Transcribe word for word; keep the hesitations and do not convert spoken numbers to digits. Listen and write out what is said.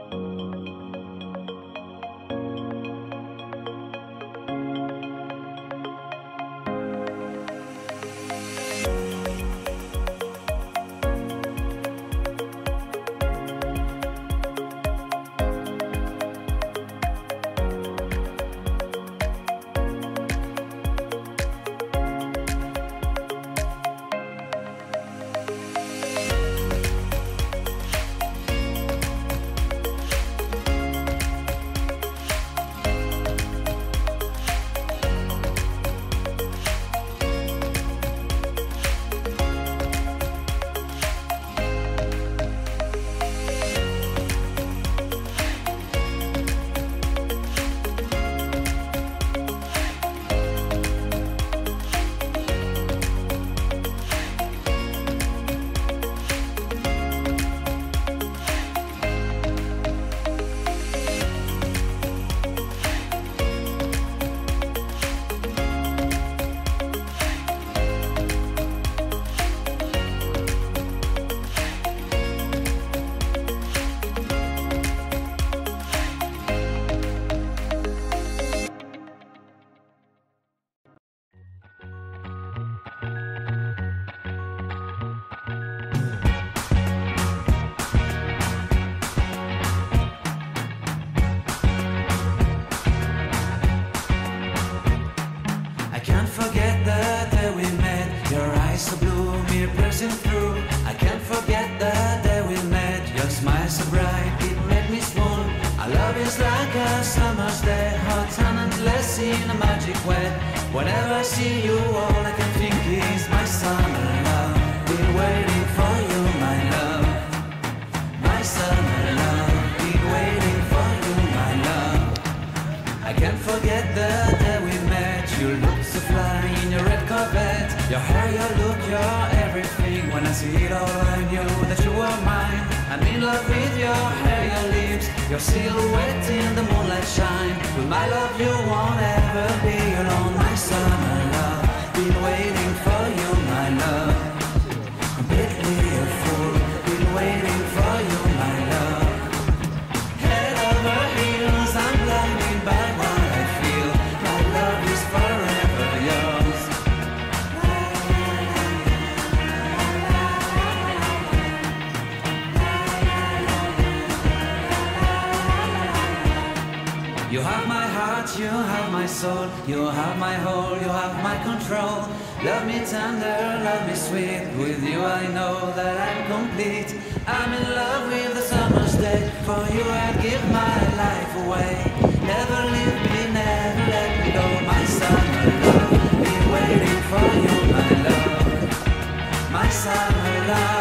passing through. I can't forget the day we met. Your smile so bright, it made me swoon. Our love is like a summer's day, hot and endless in a magic way. Whenever I see you, all I can think is my summer love. Been waiting for you, my love. My summer love. Been waiting for you, my love. I can't forget the day we met. You look so fly in your red Corvette. Your hair, your look, your everything. When I see it all, I knew that you were mine. I'm in love with your hair, your lips, your silhouette in the moonlight shine. With my love you won't ever be alone. My summer love, been waiting for you, my love. Completely a fool, been waiting for you, my love. Head over heels, I'm blinded by what I feel. My love is forever yours. You have my heart, you have my soul, you have my whole, you have my control. Love me tender, love me sweet, with you I know that I'm complete. I'm in love with the summer's day, for you I'd give my life away. Never leave me, never let me go, my summer love. Been waiting for you, my love. My summer love.